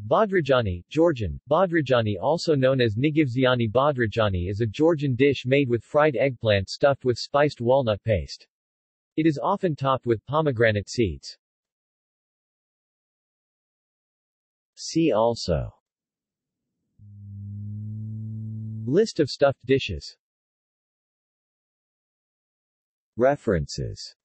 Badrijani, Georgian, Badrijani also known as Nigivziani Badrijani is a Georgian dish made with fried eggplant stuffed with spiced walnut paste. It is often topped with pomegranate seeds. See also: List of stuffed dishes. References